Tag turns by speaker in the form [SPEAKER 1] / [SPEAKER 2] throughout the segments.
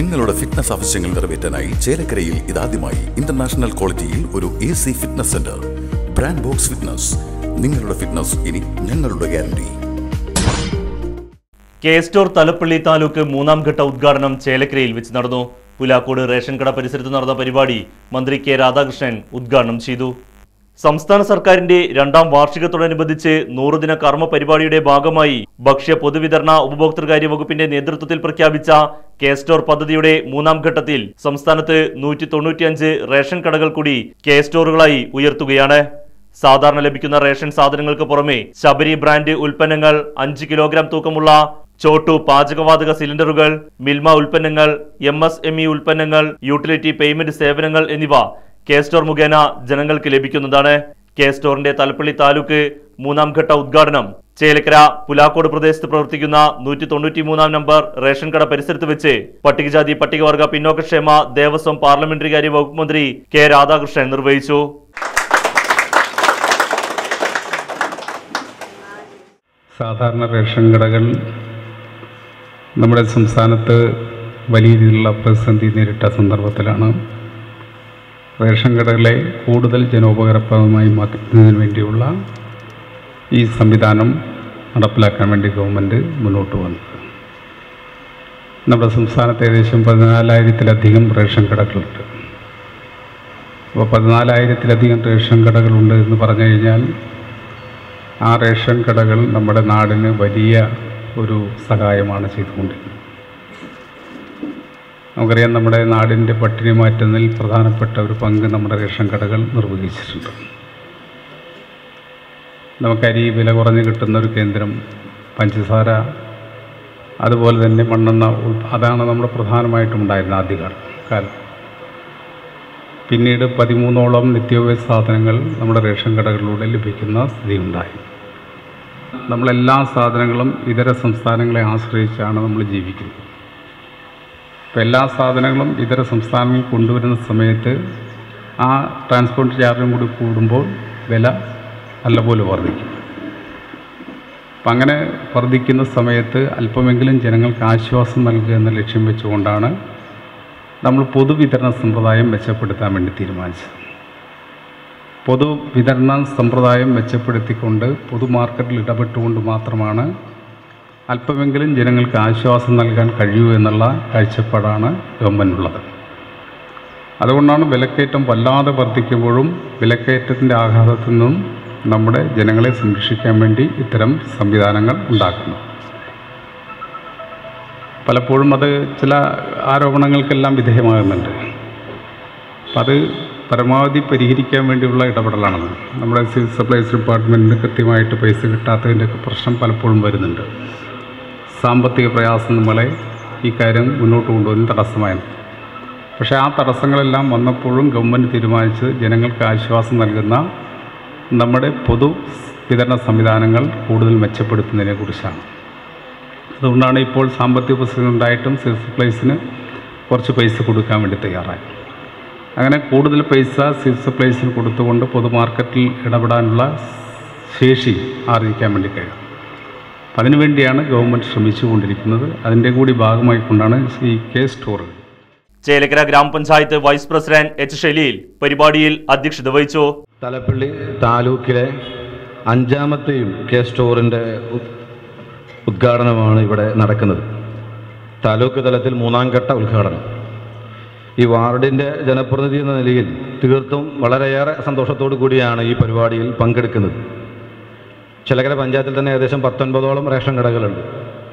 [SPEAKER 1] നിങ്ങളുടെ ഫിറ്റ്നസ് ആവശ്യങ്ങൾ നിറവേറ്റാനായി ചേലക്കരയിൽ ഇതാദ്യമായി ഇന്റർനാഷണൽ ക്വാളിറ്റിയിൽ ഒരു AC fitness centre. Brand box fitness. നിങ്ങളുടെ ഫിറ്റ്നസ് ഇനി ഞങ്ങളുടെ guarantee.
[SPEAKER 2] K store Thalappally taluk മൂന്നാം ഘട്ട ഉദ്ഘാടനം ചേലക്കരയിൽ വെച്ച് നടന്നു. പുലാക്കോട് റേഷൻ കട പരിസരത്ത് നടന്ന പരിപാടി മന്ത്രി കെ രാധാകൃഷ്ണൻ ഉദ്ഘാടനം ചെയ്തു. സംസ്ഥാന സർക്കാരിന്റെ രണ്ടാം വാർഷികത്തോടനുബന്ധിച്ച് 100 ദിന കർമ്മ പരിപാടിയുടെ ഭാഗമായി ഭക്ഷ്യ പൊതുവിതരണ ഉപഭോക്തൃകാര്യ വകുപ്പിന്റെ നേതൃത്വത്തിൽ പ്രഖ്യാപിച്ച കെ സ്റ്റോർ പദ്ധതിയുടെ മൂന്നാം ഘട്ടത്തിൽ സംസ്ഥാനത്ത് 195 റേഷൻ കടകൾ കൂടി കെ സ്റ്റോറുകളായി ഉയർത്തുകയാണ്. സാധാരണ ലഭിക്കുന്ന റേഷൻ സാധനങ്ങൾക്ക് പുറമെ ശബരി ബ്രാൻഡ് ഉൽപ്പന്നങ്ങൾ, 5 കിലോഗ്രാം തൂക്കമുള്ള ചോട്ടു പാചകവാതക സിലിണ്ടറുകൾ, മിൽമ ഉൽപ്പന്നങ്ങൾ, MSME ഉൽപ്പന്നങ്ങൾ, യൂട്ടിലിറ്റി പേയ്മെന്റ് സേവനങ്ങൾ എന്നിവ കെ സ്റ്റോർ മുഖേന ജനങ്ങൾക്ക് ലഭിക്കുന്നതാണ്. കെ സ്റ്റോറിന്റെ തലപ്പള്ളി താലൂക്ക് മൂന്നാം ഘട്ട ഉദ്ഘാടനം ചേലക്കര പുലാക്കോട് പ്രദേശത്ത് പ്രവർത്തിക്കുന്ന 193 നമ്പർ റേഷൻ കട പരിസരത്ത് വെച്ച് പട്ടികജാതി പട്ടികവർഗ പിന്നോക്കക്ഷേമ ദേവസ്വം പാർലമെന്ററി കാര്യ വകുപ്പ് മന്ത്രി കെ രാധാകൃഷ്ണൻ നിർവഹിച്ചു.
[SPEAKER 3] സാധാരണ റേഷൻ കടകൾ നമ്മുടെ സംസ്ഥാനത്ത് വലിയ രീതിയിലുള്ള പ്രതിസന്ധി നേരിട്ട സന്ദർഭത്തിലാണ് റേഷൻ കടകളെ കൂടുതൽ ജനോപകാരപ്രദമായി മാറ്റുന്നതിന് വേണ്ടിയുള്ള ഈ സംവിധാനം നടപ്പിലാക്കാൻ വേണ്ടി ഗവൺമെൻറ് മുന്നോട്ട് വന്നത്. നമ്മുടെ സംസ്ഥാനത്ത് ഏകദേശം 14,000-ലധികം റേഷൻ കടകളുണ്ട്. അപ്പോൾ 14,000-ലധികം റേഷൻ കടകളുണ്ട് എന്ന് പറഞ്ഞു കഴിഞ്ഞാൽ ആ റേഷൻ കടകൾ നമ്മുടെ നാടിന് വലിയ ഒരു സഹായമാണ് ചെയ്തുകൊണ്ടിരിക്കുന്നത്. നമുക്കറിയാം, നമ്മുടെ നാടിൻ്റെ പട്ടിണി മാറ്റുന്നതിൽ പ്രധാനപ്പെട്ട ഒരു പങ്ക് നമ്മുടെ റേഷൻ കടകൾ നിർവഹിച്ചിട്ടുണ്ട്. നമുക്കരി വില കുറഞ്ഞ് കിട്ടുന്ന ഒരു കേന്ദ്രം, പഞ്ചസാര, അതുപോലെ തന്നെ മണ്ണെണ്ണ, അതാണ് നമ്മുടെ പ്രധാനമായിട്ടും ഉണ്ടായിരുന്ന ആദ്യകാലം. പിന്നീട് 13ഓളം നിത്യോപയോഗ സാധനങ്ങൾ നമ്മുടെ റേഷൻ കടകളിലൂടെ ലഭിക്കുന്ന സ്ഥിതി ഉണ്ടായി. നമ്മളെല്ലാ സാധനങ്ങളും ഇതര സംസ്ഥാനങ്ങളെ ആശ്രയിച്ചാണ് നമ്മൾ ജീവിക്കുന്നത്. ഇപ്പോൾ എല്ലാ സാധനങ്ങളും ഇതര സംസ്ഥാനങ്ങളിൽ കൊണ്ടുവരുന്ന സമയത്ത് ആ ട്രാൻസ്പോർട്ട് ചാർജും കൂടി കൂടുമ്പോൾ വില നല്ലപോലെ വർദ്ധിക്കും. അപ്പം അങ്ങനെ വർദ്ധിക്കുന്ന സമയത്ത് അല്പമെങ്കിലും ജനങ്ങൾക്ക് ആശ്വാസം നൽകുക എന്ന ലക്ഷ്യം വെച്ചുകൊണ്ടാണ് നമ്മൾ പൊതുവിതരണ സമ്പ്രദായം മെച്ചപ്പെടുത്താൻ വേണ്ടി തീരുമാനിച്ചത്. പൊതുവിതരണ സമ്പ്രദായം മെച്ചപ്പെടുത്തിക്കൊണ്ട് പൊതു മാർക്കറ്റിൽ ഇടപെട്ടുകൊണ്ട് മാത്രമാണ് അല്പമെങ്കിലും ജനങ്ങൾക്ക് ആശ്വാസം നൽകാൻ കഴിയൂ എന്നുള്ള കാഴ്ചപ്പാടാണ് ഗവൺമെൻറ്റുള്ളത്. അതുകൊണ്ടാണ് വിലക്കയറ്റം വല്ലാതെ വർദ്ധിക്കുമ്പോഴും വിലക്കയറ്റത്തിൻ്റെ ആഘാതത്തിൽ നിന്നും നമ്മുടെ ജനങ്ങളെ സംരക്ഷിക്കാൻ വേണ്ടി ഇത്തരം സംവിധാനങ്ങൾ ഉണ്ടാക്കുന്നു. പലപ്പോഴും അത് ചില ആരോപണങ്ങൾക്കെല്ലാം വിധേയമാകുന്നുണ്ട്. അപ്പം അത് പരമാവധി പരിഹരിക്കാൻ വേണ്ടിയുള്ള ഇടപെടലാണത്. നമ്മുടെ സിവിൽ സപ്ലൈസ് ഡിപ്പാർട്ട്മെൻറ്റിന് കൃത്യമായിട്ട് പൈസ കിട്ടാത്തതിൻ്റെയൊക്കെ പ്രശ്നം പലപ്പോഴും വരുന്നുണ്ട്. സാമ്പത്തിക പ്രയാസം നമ്മളെ ഈ കാര്യം മുന്നോട്ട് കൊണ്ടുവരുന്ന തടസ്സമായിരുന്നു. പക്ഷേ ആ തടസ്സങ്ങളെല്ലാം വന്നപ്പോഴും ഗവൺമെൻറ് തീരുമാനിച്ചത് ജനങ്ങൾക്ക് ആശ്വാസം നൽകുന്ന നമ്മുടെ പൊതു വിതരണ സംവിധാനങ്ങൾ കൂടുതൽ മെച്ചപ്പെടുത്തുന്നതിനെക്കുറിച്ചാണ്. അതുകൊണ്ടാണ് ഇപ്പോൾ സാമ്പത്തിക പ്രശ്നം ഉണ്ടായിട്ടും സിവിൽ സപ്ലൈസിന് കുറച്ച് പൈസ കൊടുക്കാൻ വേണ്ടി തയ്യാറായി. അങ്ങനെ കൂടുതൽ പൈസ സിവിൽ സപ്ലൈസിന് കൊടുത്തുകൊണ്ട് പൊതു മാർക്കറ്റിൽ ഇടപെടാനുള്ള ശേഷി ആർജിക്കാൻ വേണ്ടി കഴിയും. അതിനുവേണ്ടിയാണ് ഗവൺമെൻറ് ശ്രമിച്ചുകൊണ്ടിരിക്കുന്നത്. അതിൻ്റെ കൂടി ഭാഗമായിക്കൊണ്ടാണ് ഈ കെ സ്റ്റോറുകൾ.
[SPEAKER 2] ചേലക്കര ഗ്രാമപഞ്ചായത്ത് വൈസ് പ്രസിഡന്റ് H. ഷലീൽ പരിപാടിയിൽ അധ്യക്ഷത വഹിച്ചു.
[SPEAKER 4] തലപ്പള്ളി താലൂക്കിലെ 5ാമത്തെയും കെ സ്റ്റോറിൻ്റെ ഉദ്ഘാടനമാണ് ഇവിടെ നടക്കുന്നത്. താലൂക്ക് തലത്തിൽ 3ാം ഘട്ട ഉദ്ഘാടനം. ഈ വാർഡിൻ്റെ ജനപ്രതിനിധി എന്ന നിലയിൽ തീർത്തും വളരെയേറെ സന്തോഷത്തോടു കൂടിയാണ് ഈ പരിപാടിയിൽ പങ്കെടുക്കുന്നത്. ചേലക്കര പഞ്ചായത്തിൽ തന്നെ ഏകദേശം 19ഓളം റേഷൻ കടകളുണ്ട്.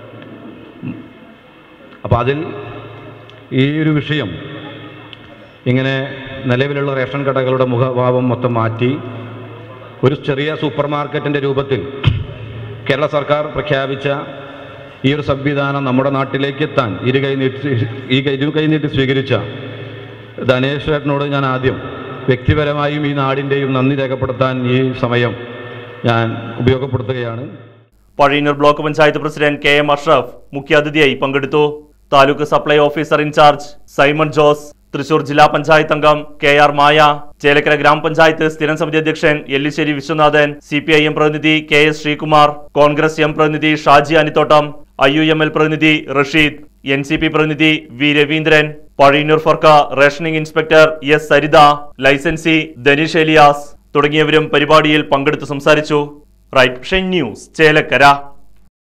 [SPEAKER 4] അപ്പോൾ അതിൽ ഈ ഒരു വിഷയം ഇങ്ങനെ നിലവിലുള്ള റേഷൻ കടകളുടെ മുഖഭാവം മൊത്തം മാറ്റി ഒരു ചെറിയ സൂപ്പർ മാർക്കറ്റിൻ്റെ രൂപത്തിൽ കേരള സർക്കാർ പ്രഖ്യാപിച്ച ഈ ഒരു സംവിധാനം നമ്മുടെ നാട്ടിലേക്ക് എത്താൻ ഇരു കൈ നീട്ടി സ്വീകരിച്ച ധനേഷ് ചേട്ടനോട് ഞാൻ ആദ്യം വ്യക്തിപരമായും ഈ നാടിൻ്റെയും നന്ദി രേഖപ്പെടുത്താൻ ഈ സമയം ഞാൻ ഉപയോഗപ്പെടുത്തുകയാണ്.
[SPEAKER 2] Pazhayannur block panchayat president KM Ashraf മുഖ്യാതിഥിയായി പങ്കെടുത്തു. Taluk supply officer in charge Simon Jose, Thrissur ജില്ലാ പഞ്ചായത്ത് അംഗം KR മായ, ചേലക്കര ഗ്രാമപഞ്ചായത്ത് സ്ഥിരം സമിതി അധ്യക്ഷൻ എല്ലിശ്ശേരി വിശ്വനാഥൻ, CPIM പ്രതിനിധി KS ശ്രീകുമാർ, കോൺഗ്രസ് M പ്രതിനിധി ഷാജി അനിത്തോട്ടം, IUML പ്രതിനിധി റഷീദ്, NCP പ്രതിനിധി V Raveendran, Pazhayannur firka rationing inspector S Saritha, licensee Dhaneesh Elias തുടങ്ങിയവരും പരിപാടിയിൽ പങ്കെടുത്ത് സംസാരിച്ചു. Right Vision News, Chelakkara.